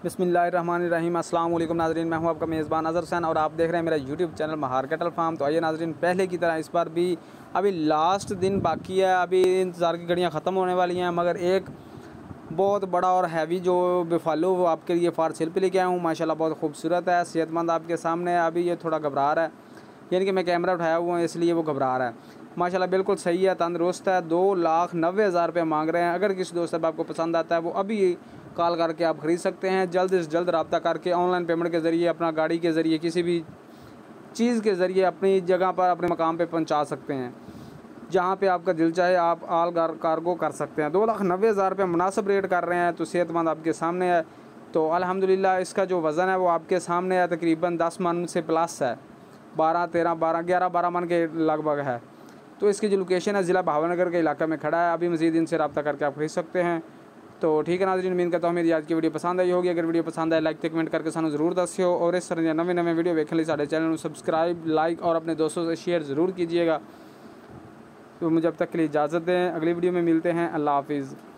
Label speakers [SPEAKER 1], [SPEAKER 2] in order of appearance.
[SPEAKER 1] बिस्मिल्लाहिर्रहमानिर्रहीम। अस्सलाम वालेकुम नाज़रीन, मैं हूं आपका मेज़बान अज़हर हुसैन और आप देख रहे हैं मेरा YouTube channel Mahar Cattle Farm. तो आइए नाज़रीन, पहले की तरह इस बार भी अभी लास्ट दिन बाकी है, अभी इंतज़ार की घड़ियां ख़त्म होने वाली हैं, मगर एक बहुत बड़ा और हैवी जो बिफालो वो आपके लिए फार सेल पे लेके आया हूँ। माशाल्लाह बहुत खूबसूरत है, सेहतमंद आपके सामने है। अभी ये थोड़ा घबरा रहा है, यानी कि मैं कैमरा उठाया हुआ हूँ इसलिए वो घबरा रहा है। माशाल्लाह बिल्कुल सही है, तंदुरुस्त है। 2,90,000 रुपये मांग रहे हैं। अगर किसी दोस्त आपको पसंद आता है वो अभी कॉल करके आप ख़रीद सकते हैं। जल्द से जल्द रब्ता करके ऑनलाइन पेमेंट के ज़रिए, अपना गाड़ी के ज़रिए, किसी भी चीज़ के ज़रिए अपनी जगह पर, अपने मकाम पे पहुंचा सकते हैं। जहाँ पे आपका दिल चाहे आप आल कार्गो कर सकते हैं। 2,90,000 रुपये मुनासिब रेट कर रहे हैं, तो सेहतमंद आपके सामने है। तो अल्हम्दुलिल्लाह इसका जो वज़न है वो आपके सामने है, तकरीबन 10 मन से प्लस है, 12, 13, 12, 11, 12 मन के लगभग है। तो इसकी जो लोकेशन है ज़िला भावनगर के इलाके में खड़ा है। अभी मज़ीद इनसे रब्ता करके आप खरीद सकते हैं। तो ठीक है नाज़रीन, उम्मीद करता हूं मेरी आज की वीडियो पसंद आई होगी। अगर वीडियो पसंद आए लाइक ते कमेंट करके सानू ज़रूर दस्सियो, और इस तरह नवे नवे वीडियो देखने लिए साडे चैनल को सब्सक्राइब, लाइक और अपने दोस्तों से शेयर ज़रूर कीजिएगा। तो मुझे अब तक के लिए इजाज़त दें, अगली वीडियो में मिलते हैं। अल्लाह हाफिज़।